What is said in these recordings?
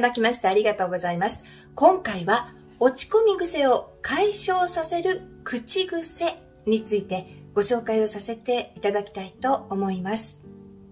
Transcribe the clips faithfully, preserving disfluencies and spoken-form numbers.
だきましてありがとうございます。今回は落ち込み癖を解消させる口癖についてご紹介をさせていただきたいと思います。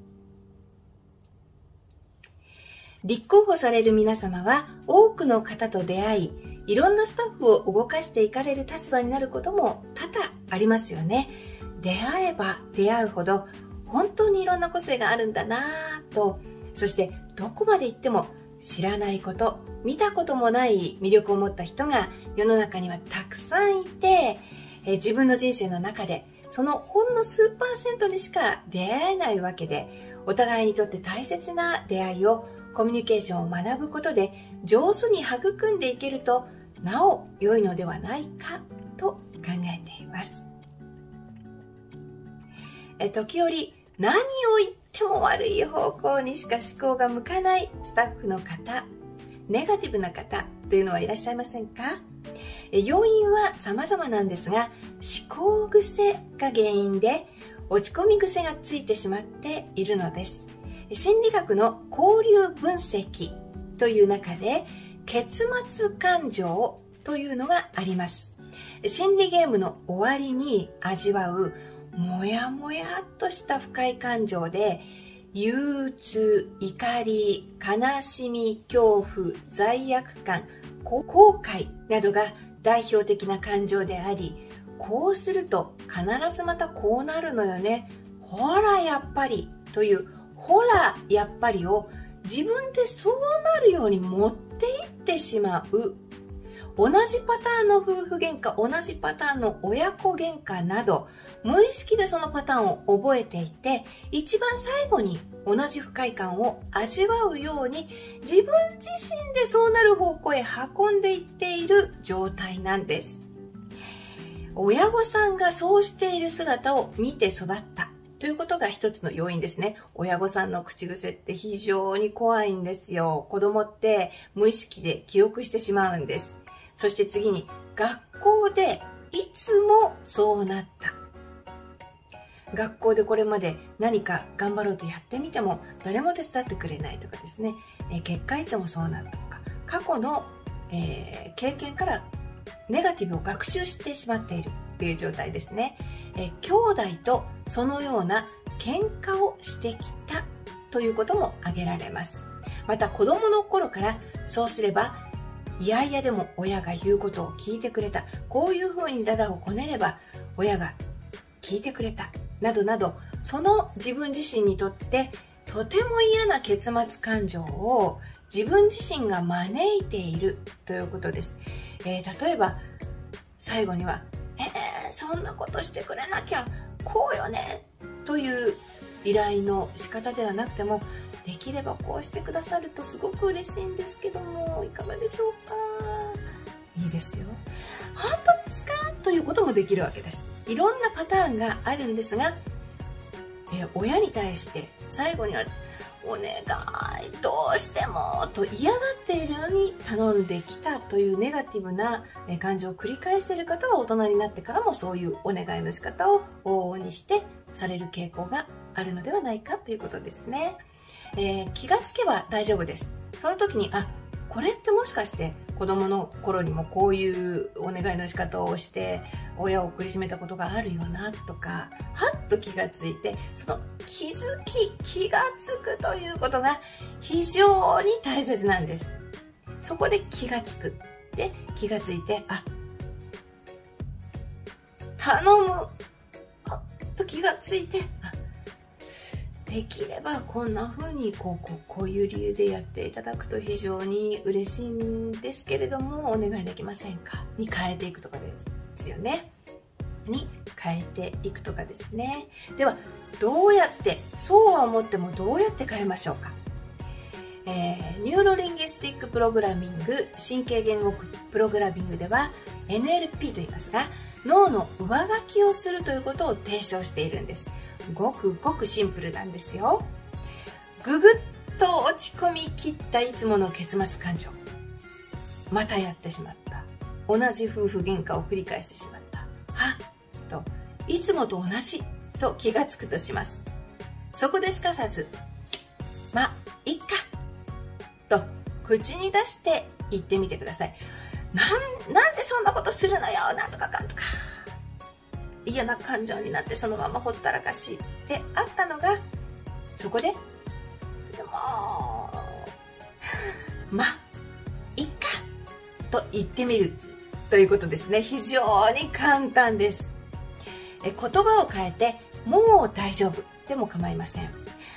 立候補される皆様は多くの方と出会い、いろんなスタッフを動かしていかれる立場になることも多々ありますよね。出会えば出会うほど本当にいろんな個性があるんだなぁと、そしてどこまで行っても知らないこと、見たこともない魅力を持った人が世の中にはたくさんいて、え自分の人生の中でそのほんの数パーセントにしか出会えないわけで、お互いにとって大切な出会いをコミュニケーションを学ぶことで上手に育んでいけるとなお良いのではないかと考えています。え時折何を言っても悪い方向にしか思考が向かないスタッフの方、ネガティブな方というのはいらっしゃいませんか？要因は様々なんですが、思考癖が原因で落ち込み癖がついてしまっているのです。心理学の交流分析という中で結末感情というのがあります。心理ゲームの終わりに味わうもやもやっとした不快感情で、憂鬱、怒り、悲しみ、恐怖、罪悪感、後悔などが代表的な感情であり、こうすると必ずまたこうなるのよね、ほらやっぱりというほらやっぱりを自分でそうなるように持っていってしまう。同じパターンの夫婦喧嘩、同じパターンの親子喧嘩など、無意識でそのパターンを覚えていて、一番最後に同じ不快感を味わうように自分自身でそうなる方向へ運んでいっている状態なんです。親御さんがそうしている姿を見て育ったということが一つの要因ですね。親御さんの口癖って非常に怖いんですよ。子供って無意識で記憶してしまうんです。そして次に、学校でいつもそうなった。学校でこれまで何か頑張ろうとやってみても誰も手伝ってくれないとかですね、えー、結果いつもそうなったとか、過去の、えー、経験からネガティブを学習してしまっているという状態ですね。えー、兄弟とそのような喧嘩をしてきたということも挙げられます。また子供の頃からそうすればいやいやでも親が言うことを聞いてくれた、こういうふうにダダをこねれば親が聞いてくれたなどなど、その自分自身にとってとても嫌な結末感情を自分自身が招いているということです。えー、例えば最後には「えー、そんなことしてくれなきゃこうよね」という依頼の仕方ではなくても、できればこうしてくださるとすごく嬉しいんですけども、いかがでしょうか。いいですよ。本当ですかということもできるわけです。いろんなパターンがあるんですが、え親に対して最後には「お願いどうしても」と嫌がっているのに頼んできたというネガティブな感情を繰り返している方は、大人になってからもそういうお願いの仕方を往々にしてされる傾向があるのではないかということですね。えー、気がつけば大丈夫です。その時に、あ、これってもしかして子供の頃にもこういうお願いの仕方をして親を苦しめたことがあるよなとか、はっと気がついて、その気づき、気がつくということが非常に大切なんです。そこで気がつく。で、気がついて、あ、頼む。はっと気がついて、あ、できればこんな風にこうこうこういう理由でやっていただくと非常に嬉しいんですけれども、お願いできませんかに変えていくとかですよね。に変えていくとかですね。ではどうやって、そうは思ってもどうやって変えましょうか。えー、ニューロリンギスティックプログラミング、神経言語プログラミングでは エヌエルピー と言いますが、脳の上書きをするということを提唱しているんです。ごくごくシンプルなんですよ。ぐぐっと落ち込み切ったいつもの結末感情。またやってしまった。同じ夫婦喧嘩を繰り返してしまった。はっと、いつもと同じと気がつくとします。そこですかさず、ま、いっかと口に出して言ってみてください。なん、なんでそんなことするのよ、なんとかかんとか。嫌な感情になってそのままほったらかしってあったのが、そこで、でも、まあ、いっか、と言ってみるということですね。非常に簡単です。え、言葉を変えて、もう大丈夫でも構いません。う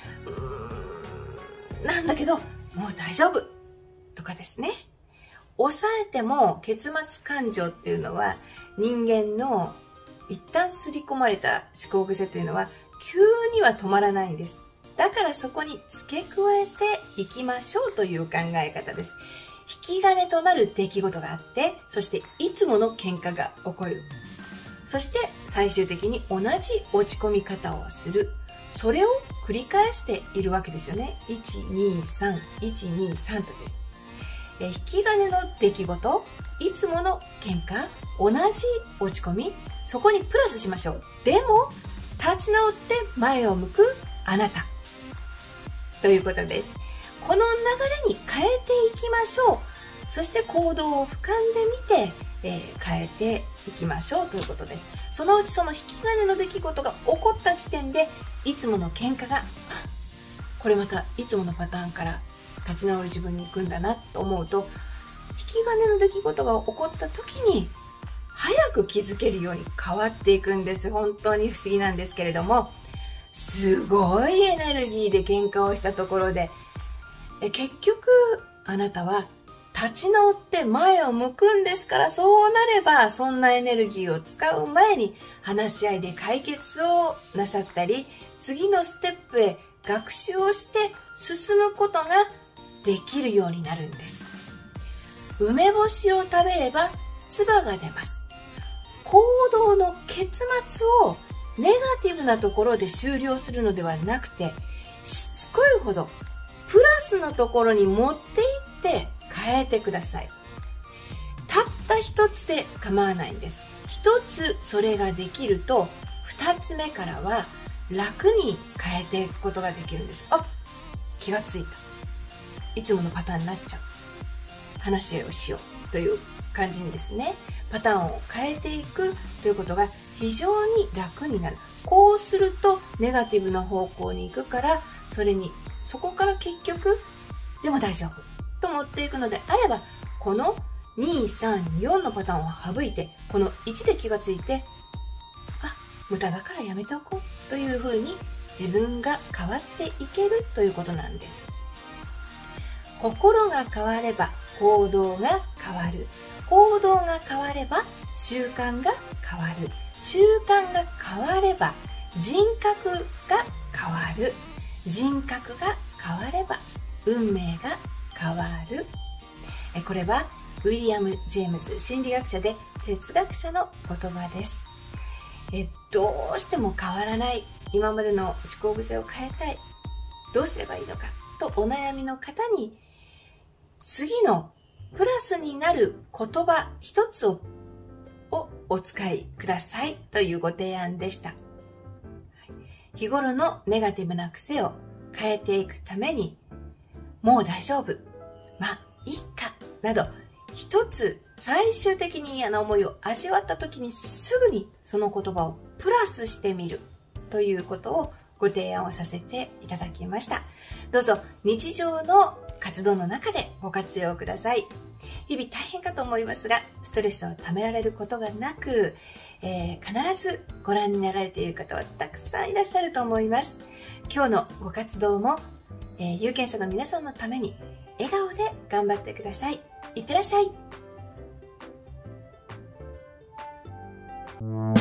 ーん、なんだけど、もう大丈夫とかですね。抑えても結末感情っていうのは人間の一旦刷り込まれた思考癖というのは急には止まらないんです。だからそこに付け加えていきましょうという考え方です。引き金となる出来事があって、そしていつもの喧嘩が起こる。そして最終的に同じ落ち込み方をする。それを繰り返しているわけですよね。いち、に、さん、いち、に、さんとです。え引き金の出来事、いつもの喧嘩、同じ落ち込み、そこにプラスしましょう。でも、立ち直って前を向くあなた。ということです。この流れに変えていきましょう。そして行動を俯瞰で見て、えー、変えていきましょうということです。そのうちその引き金の出来事が起こった時点で、いつもの喧嘩が、これまたいつものパターンから立ち直る自分に行くんだなと思うと、引き金の出来事が起こった時に早く気づけるように変わっていくんです。本当に不思議なんですけれども、すごいエネルギーで喧嘩をしたところで、え結局あなたは立ち直って前を向くんですから、そうなればそんなエネルギーを使う前に話し合いで解決をなさったり、次のステップへ学習をして進むことができるようになるんです。梅干しを食べれば唾が出ます。行動の結末をネガティブなところで終了するのではなくて、しつこいほどプラスのところに持っていって変えてください。たった一つで構わないんです。一つそれができると、二つ目からは楽に変えていくことができるんです。あ、気がついた。いつものパターンになっちゃう。話し合いをしようという感じにですね、パターンを変えていくということが非常に楽になる。こうするとネガティブな方向に行くから、それにそこから結局でも大丈夫と持っていくのであれば、このに、さん、よんのパターンを省いて、このいちで気がついて、あ、無駄だからやめておこうというふうに自分が変わっていけるということなんです。心が変われば行動が変わる。行動が変われば習慣が変わる。習慣が変われば人格が変わる。人格が変われば運命が変わる。これはウィリアム・ジェームス、心理学者で哲学者の言葉です。えどうしても変わらない、今までの思考癖を変えたい、どうすればいいのかとお悩みの方に、次のプラスになる言葉一つををお使いくださいというご提案でした。日頃のネガティブな癖を変えていくために、もう大丈夫、まあいいかなど、一つ最終的に嫌な思いを味わった時にすぐにその言葉をプラスしてみるということをご提案をさせていただきました。どうぞ日常の活動の中でご活用ください。日々大変かと思いますが、ストレスをためられることがなく、えー、必ずご覧になられている方はたくさんいらっしゃると思います。今日のご活動も、えー、有権者の皆さんのために笑顔で頑張ってください。いってらっしゃい。